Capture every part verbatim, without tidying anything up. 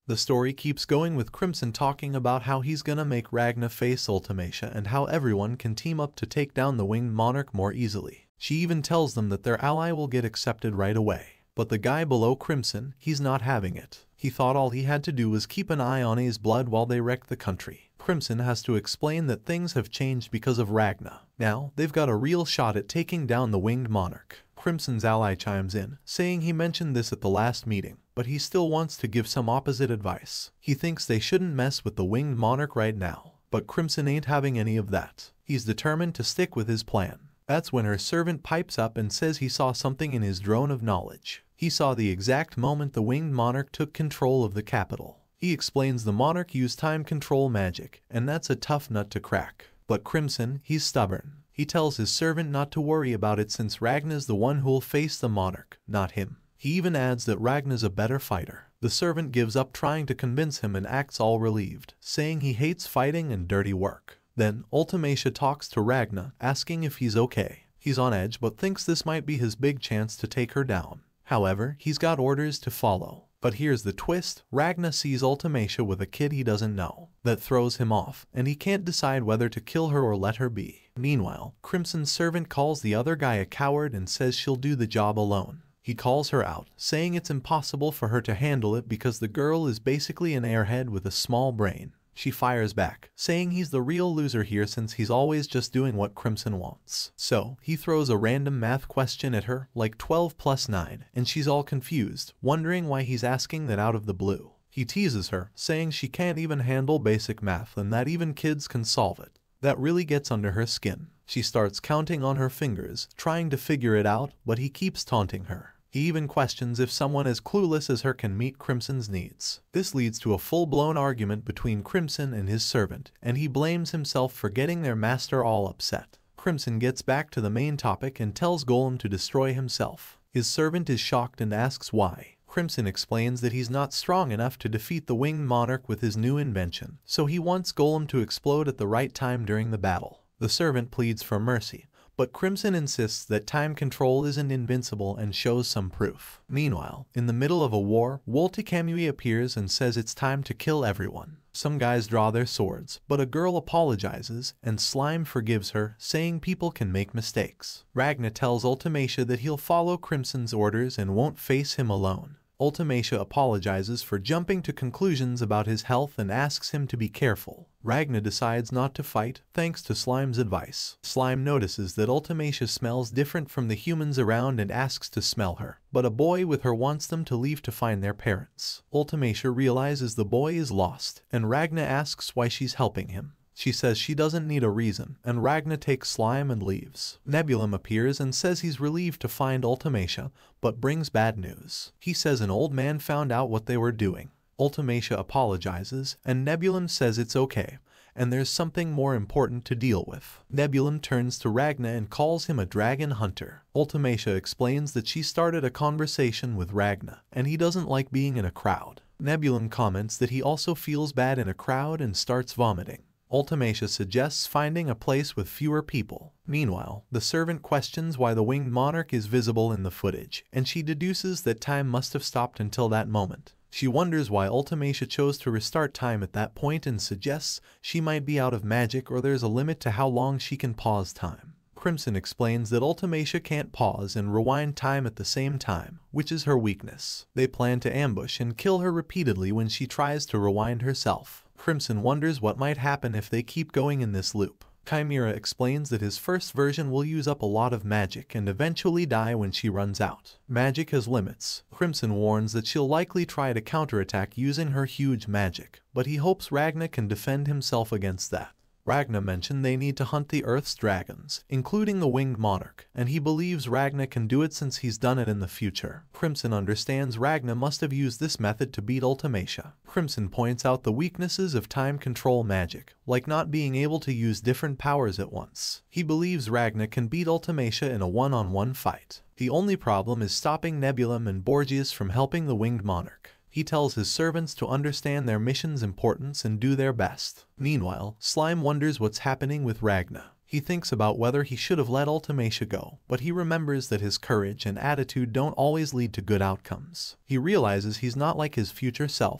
The story keeps going with Crimsn talking about how he's gonna make Ragna face Ultimacia and how everyone can team up to take down the Winged Monarch more easily. She even tells them that their ally will get accepted right away. But the guy below Crimsn, he's not having it. He thought all he had to do was keep an eye on his blood while they wrecked the country. Crimsn has to explain that things have changed because of Ragna. Now, they've got a real shot at taking down the Winged Monarch. Crimson's ally chimes in, saying he mentioned this at the last meeting, but he still wants to give some opposite advice. He thinks they shouldn't mess with the Winged Monarch right now, but Crimsn ain't having any of that. He's determined to stick with his plan. That's when her servant pipes up and says he saw something in his drone of knowledge. He saw the exact moment the Winged Monarch took control of the capital. He explains the monarch used time control magic, and that's a tough nut to crack. But Crimsn, he's stubborn. He tells his servant not to worry about it since Ragna's the one who'll face the monarch, not him. He even adds that Ragna's a better fighter. The servant gives up trying to convince him and acts all relieved, saying he hates fighting and dirty work. Then, Ultimacia talks to Ragna, asking if he's okay. He's on edge but thinks this might be his big chance to take her down. However, he's got orders to follow. But here's the twist, Ragna sees Ultimacia with a kid he doesn't know. That throws him off, and he can't decide whether to kill her or let her be. Meanwhile, Crimson's servant calls the other guy a coward and says she'll do the job alone. He calls her out, saying it's impossible for her to handle it because the girl is basically an airhead with a small brain. She fires back, saying he's the real loser here since he's always just doing what Crimsn wants. So, he throws a random math question at her, like twelve plus nine, and she's all confused, wondering why he's asking that out of the blue. He teases her, saying she can't even handle basic math and that even kids can solve it. That really gets under her skin. She starts counting on her fingers, trying to figure it out, but he keeps taunting her. He even questions if someone as clueless as her can meet Crimson's needs. This leads to a full-blown argument between Crimsn and his servant, and he blames himself for getting their master all upset. Crimsn gets back to the main topic and tells Golem to destroy himself. His servant is shocked and asks why. Crimsn explains that he's not strong enough to defeat the Winged Monarch with his new invention, so he wants Golem to explode at the right time during the battle. The servant pleads for mercy, but Crimsn insists that time control isn't invincible and shows some proof. Meanwhile, in the middle of a war, Woltikamui appears and says it's time to kill everyone. Some guys draw their swords, but a girl apologizes, and Slime forgives her, saying people can make mistakes. Ragna tells Ultimacia that he'll follow Crimson's orders and won't face him alone. Ultimacia apologizes for jumping to conclusions about his health and asks him to be careful. Ragna decides not to fight, thanks to Slime's advice. Slime notices that Ultimacia smells different from the humans around and asks to smell her, but a boy with her wants them to leave to find their parents. Ultimacia realizes the boy is lost, and Ragna asks why she's helping him. She says she doesn't need a reason, and Ragna takes Slime and leaves. Nebulum appears and says he's relieved to find Ultimacia, but brings bad news. He says an old man found out what they were doing. Ultimacia apologizes, and Nebulum says it's okay, and there's something more important to deal with. Nebulum turns to Ragna and calls him a dragon hunter. Ultimacia explains that she started a conversation with Ragna, and he doesn't like being in a crowd. Nebulum comments that he also feels bad in a crowd and starts vomiting. Ultimacia suggests finding a place with fewer people. Meanwhile, the servant questions why the Winged Monarch is visible in the footage, and she deduces that time must have stopped until that moment. She wonders why Ultimacia chose to restart time at that point and suggests she might be out of magic or there's a limit to how long she can pause time. Crimsn explains that Ultimacia can't pause and rewind time at the same time, which is her weakness. They plan to ambush and kill her repeatedly when she tries to rewind herself. Crimsn wonders what might happen if they keep going in this loop. Chimera explains that his first version will use up a lot of magic and eventually die when she runs out. Magic has limits. Crimsn warns that she'll likely try to counterattack using her huge magic, but he hopes Ragna can defend himself against that. Ragna mentioned they need to hunt the Earth's dragons, including the Winged Monarch, and he believes Ragna can do it since he's done it in the future. Crimsn understands Ragna must have used this method to beat Ultimacia. Crimsn points out the weaknesses of time control magic, like not being able to use different powers at once. He believes Ragna can beat Ultimacia in a one-on-one fight. The only problem is stopping Nebulum and Borgias from helping the Winged Monarch. He tells his servants to understand their mission's importance and do their best. Meanwhile, Slime wonders what's happening with Ragna. He thinks about whether he should have let Ultimacia go, but he remembers that his courage and attitude don't always lead to good outcomes. He realizes he's not like his future self,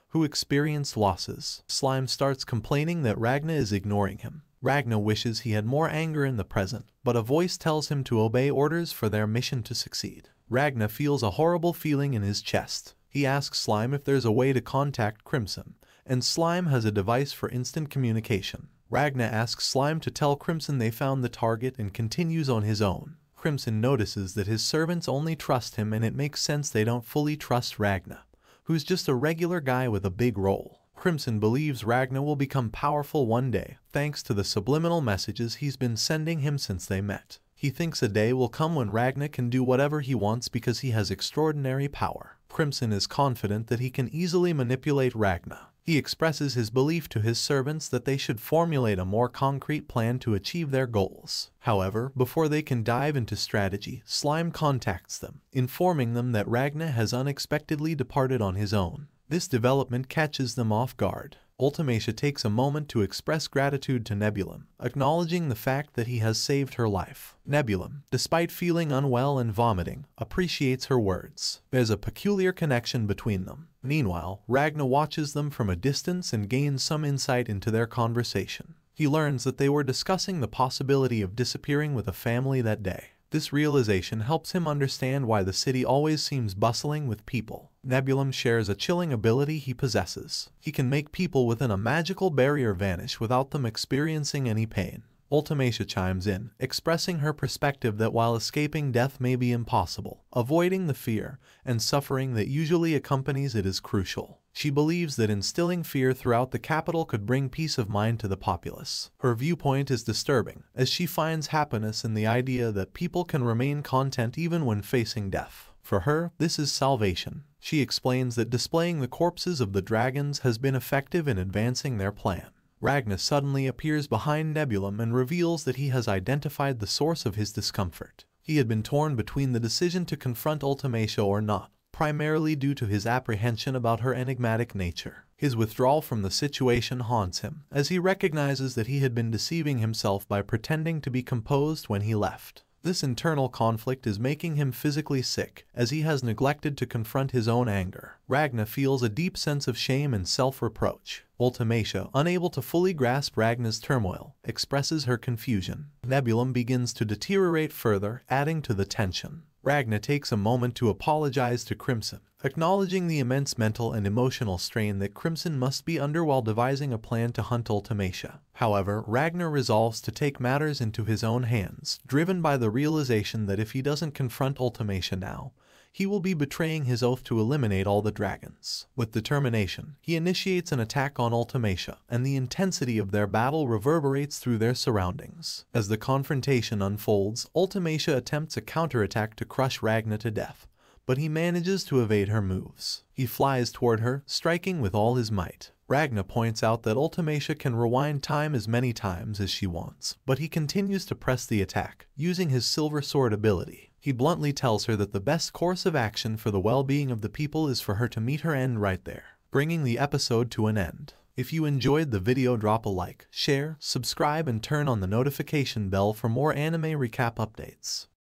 who experienced losses. Slime starts complaining that Ragna is ignoring him. Ragna wishes he had more anger in the present, but a voice tells him to obey orders for their mission to succeed. Ragna feels a horrible feeling in his chest. He asks Slime if there's a way to contact Crimsn, and Slime has a device for instant communication. Ragna asks Slime to tell Crimsn they found the target and continues on his own. Crimsn notices that his servants only trust him, and it makes sense they don't fully trust Ragna, who's just a regular guy with a big role. Crimsn believes Ragna will become powerful one day, thanks to the subliminal messages he's been sending him since they met. He thinks a day will come when Ragna can do whatever he wants because he has extraordinary power. Crimsn is confident that he can easily manipulate Ragna. He expresses his belief to his servants that they should formulate a more concrete plan to achieve their goals. However, before they can dive into strategy, Slime contacts them, informing them that Ragna has unexpectedly departed on his own. This development catches them off guard. Ultimacia takes a moment to express gratitude to Nebulum, acknowledging the fact that he has saved her life. Nebulum, despite feeling unwell and vomiting, appreciates her words. There's a peculiar connection between them. Meanwhile, Ragna watches them from a distance and gains some insight into their conversation. He learns that they were discussing the possibility of disappearing with a family that day. This realization helps him understand why the city always seems bustling with people. Nebulum shares a chilling ability he possesses. He can make people within a magical barrier vanish without them experiencing any pain. Ultimacia chimes in, expressing her perspective that while escaping death may be impossible, avoiding the fear and suffering that usually accompanies it is crucial. She believes that instilling fear throughout the capital could bring peace of mind to the populace. Her viewpoint is disturbing, as she finds happiness in the idea that people can remain content even when facing death. For her, this is salvation. She explains that displaying the corpses of the dragons has been effective in advancing their plan. Ragna suddenly appears behind Nebulum and reveals that he has identified the source of his discomfort. He had been torn between the decision to confront Ultimacia or not, primarily due to his apprehension about her enigmatic nature. His withdrawal from the situation haunts him, as he recognizes that he had been deceiving himself by pretending to be composed when he left. This internal conflict is making him physically sick, as he has neglected to confront his own anger. Ragna feels a deep sense of shame and self-reproach. Ultimacia, unable to fully grasp Ragna's turmoil, expresses her confusion. Nebulum begins to deteriorate further, adding to the tension. Ragna takes a moment to apologize to Crimsn, acknowledging the immense mental and emotional strain that Crimsn must be under while devising a plan to hunt Ultimacia. However, Ragna resolves to take matters into his own hands, driven by the realization that if he doesn't confront Ultimacia now, he will be betraying his oath to eliminate all the dragons. With determination, he initiates an attack on Ultimacia, and the intensity of their battle reverberates through their surroundings. As the confrontation unfolds, Ultimacia attempts a counterattack to crush Ragna to death, but he manages to evade her moves. He flies toward her, striking with all his might. Ragna points out that Ultimacia can rewind time as many times as she wants, but he continues to press the attack, using his Silver Sword ability. He bluntly tells her that the best course of action for the well-being of the people is for her to meet her end right there, bringing the episode to an end. If you enjoyed the video, drop a like, share, subscribe, and turn on the notification bell for more anime recap updates.